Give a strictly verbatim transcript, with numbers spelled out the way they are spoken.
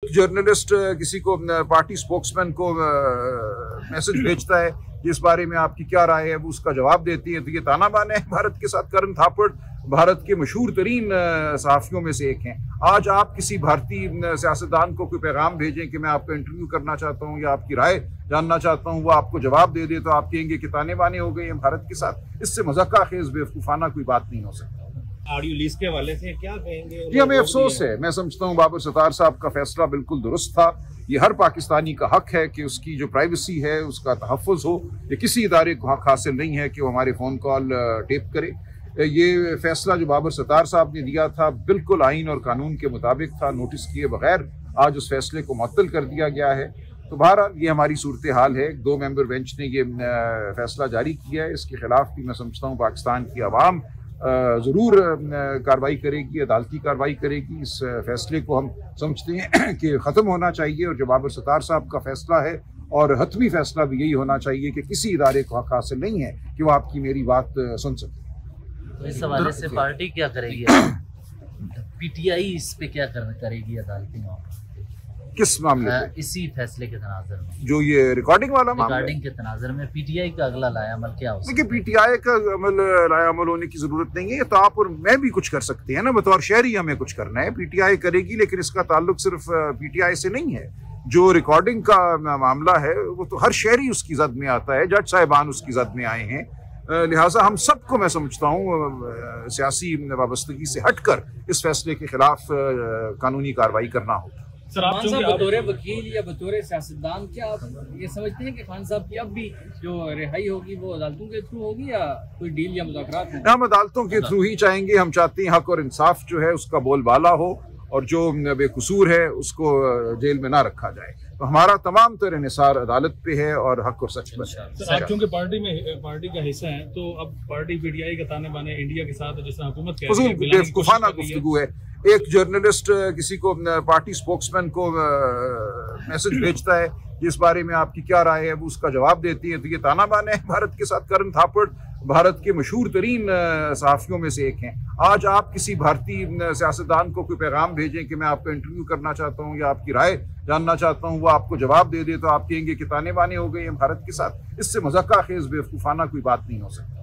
Journalist किसी को party spokesman को मैसेज भेजता है कि इस बारे में आपकी क्या राय है, वो उसका जवाब देती है, तो ये ताना बाना है भारत के साथ। करण थापड़ भारत के मशहूर तरीन सहाफ़ियों में से एक हैं। आज आप किसी भारतीय सियासतदान को कोई पैगाम भेजें कि मैं आपका इंटरव्यू करना चाहता हूँ या आपकी राय जानना चाहता हूँ, वो आपको जवाब दे दे, तो आप कहेंगे कि ताने बाने हो गए हैं भारत के साथ। इससे मज़ाक़ा खेज़ बेवकूफ़ाना कोई बात नहीं हो सकती। ऑडियो लीक के हवाले से क्या कहेंगे? जी, हमें अफसोस है। मैं समझता हूँ बाबर सत्तार साहब का फैसला बिल्कुल दुरुस्त था। ये हर पाकिस्तानी का हक है कि उसकी जो प्राइवेसी है उसका तहफ़्फ़ुज़ हो। ये किसी इदारे को हक हासिल नहीं है कि वो हमारे फ़ोन कॉल टेप करे। ये फैसला जो बाबर सत्तार साहब ने दिया था बिल्कुल आइन और कानून के मुताबिक था। नोटिस किए बगैर आज उस फैसले को मुअत्तल कर दिया गया है। तो बहरहाल ये हमारी सूरत हाल है। दो मेंबर बेंच ने ये फैसला जारी किया है। इसके खिलाफ भी मैं समझता हूँ पाकिस्तान की आवाम ज़रूर कार्रवाई करेगी, अदालती कार्रवाई करेगी। इस फैसले को हम समझते हैं कि ख़त्म होना चाहिए, और जो बाबर सत्तार साहब का फैसला है और हतमी फैसला भी यही होना चाहिए कि किसी इदारे को हक हासिल नहीं है कि वो आपकी मेरी बात सुन सके। तो इस हवाले से पार्टी क्या करेगी? पीटीआई इस पे क्या करेगी अदालती में? किस मामले में? इसी फैसले के तनाज़ुर में, जो ये रिकॉर्डिंग वाला मामला, रिकॉर्डिंग के तनाज़ुर में पीटीआई का अगला लायामल क्या हो? देखिए, पीटीआई का अमल लायामल होने की जरूरत नहीं है। तो आप और मैं भी कुछ कर सकते हैं ना, बतौर शहरी हमें कुछ करना है। पीटीआई करेगी, लेकिन इसका ताल्लुक सिर्फ पीटीआई से नहीं है। जो रिकॉर्डिंग का मामला है वो तो हर शहरी उसकी जद में आता है, जज साहिबान उसकी जद में आए हैं। लिहाजा हम सबको, मैं समझता हूँ, सियासी वाबस्तगी से हटकर इस फैसले के खिलाफ कानूनी कार्रवाई करना होगा। सर, आप बतौर वकील या बतौर सियासतदान क्या आप ये समझते हैं कि खान साहब की अब भी जो रिहाई होगी वो अदालतों के थ्रू होगी या कोई डील या मुज़ाकरात होंगे? हम अदालतों के थ्रू ही चाहेंगे। हम चाहते हैं हक और इंसाफ जो है उसका बोलबाला हो, और जो बेकसूर है उसको जेल में ना रखा जाए। तो हमारा तमाम तरह निसार अदालत पे है और हक और सच पर। आप क्योंकि पार्टी में पार्टी का हिस्सा है, तो अब पार्टी पीटीआई का ताने बाने इंडिया के साथ जिस हुकूमत के बेवकूफाना गुफ्तगू है। एक जर्नलिस्ट किसी को पार्टी स्पोक्समैन को मैसेज भेजता है कि इस बारे में आपकी क्या राय है, वो उसका जवाब देती है, तो ये ताना बाना है भारत के साथ। करण थापड़ भारत के मशहूर तरीन सहाफ़ियों में से एक हैं। आज आप किसी भारतीय सियासतदान को कोई पैगाम भेजें कि मैं आपका इंटरव्यू करना चाहता हूँ या आपकी राय जानना चाहता हूँ, वो आपको जवाब दे दे, तो आप कहेंगे कि ताने बाने हो गए हैं भारत के साथ। इससे मज़ाक़ा खेज़ बेवकूफ़ाना कोई बात नहीं हो सकती।